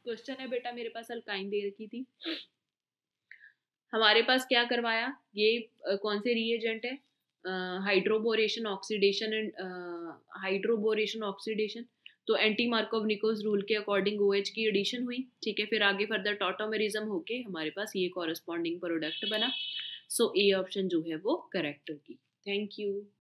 Question है बेटा, मेरे पास अल्काइन दे रखी थी, हमारे पास क्या करवाया, ये कौन से रिएजेंट है, hydroboration oxidation and hydroboration oxidation. तो एंटी मार्कोव निकोस रूल के अकॉर्डिंग OH की एडिशन हुई, ठीक है, फिर आगे फर्दर टॉटोमेरिज्म होके हमारे पास ये कॉरेस्पॉन्डिंग प्रोडक्ट बना। सो ए ऑप्शन जो है वो करेक्ट होगी। Thank you.